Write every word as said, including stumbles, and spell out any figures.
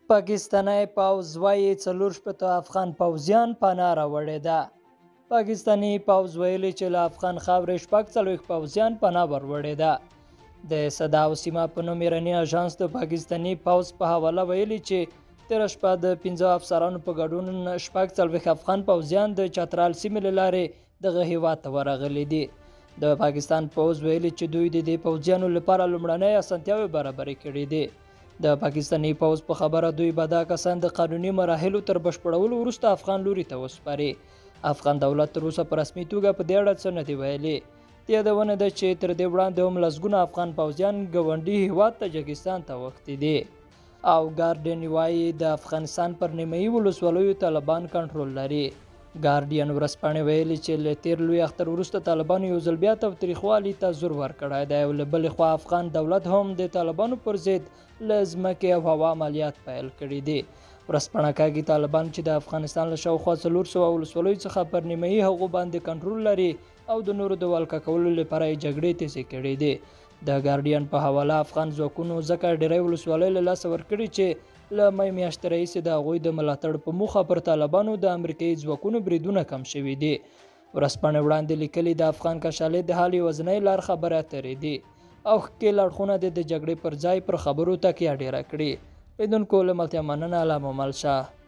پاکستانی پوځ وایي څلور شپېته افغان پوځیان پناه راوړې ده. پاکستاني پوځ ویلي چې له افغان خاورې شپږ څلوېښت پوځیان پناه وروړې ده. د صدا او سیما په نوم ایراني اژانس د پاکستاني پوځ په حواله ویلي چې تېره شپه د پنځه افسرانو په ګډون شپږ څلوېښت افغان پوځیان د چترال سیمې له لارې دغه هیواد ته ورغلي دي. د پاکستان پوځ ویلي چې دوی د دې پوځیانو لپاره لومړنۍ اسانتیاوې برابرې کړې دي. د پاکستاني پوځ په خبره دوی به دا کسان د قانوني مراحلو تر بشپړولو وروسته افغان لوري ته وسپاري. افغان دولت تر اوسه په رسمي توګه په دې اړه څه نه دي ویلي. د یادونه ده چې تر دې وړاندې هم لسګونه افغان پوځیان ګاونډي هیواد تاجکستان ته وختي دي. او ګارډین وایي د افغانستان پر نیمایي ولسوالیو طالبان کنټرول لري. ګارډین ورځپاڼې ویلي چې له تیر لوی اختر وروسته طالبانو یو ځل بیا تاوتریخوالي ته زور ورکړی دی او له بلې خوا افغان دولت هم د طالبانو پر ضد له ځمکې او هوا عملیات پیل کړي دي. ورځپاڼه کاږي طالبان چې د افغانستان له شاوخوا څلور سوه ولسوالیو څخه پر نیمایي هغو باندې کنټرول لري او د نورو د ولکه کولو لپاره یې جګړې تیزې کړي دي. د ګارډین په حواله افغان ځواکونو ځکه ډېری ولسوالۍ له لاسه ورکړي چې له مۍ میاشتې راهیسې د هغوی د ملاتړ په موخه پر طالبانو د امریکایي ځواکونو بریدونه کم شوي دي. ورځپاڼې وړاندې لیکلي د افغان کشالۍ د حال یوازینۍ لار خبرې اترې دي او ښکېل اړخونه د جګړې پر ځای پر خبرو تکیه ډېره کړي. لیدونکو له ملتیا مننه. علامه مل شاه.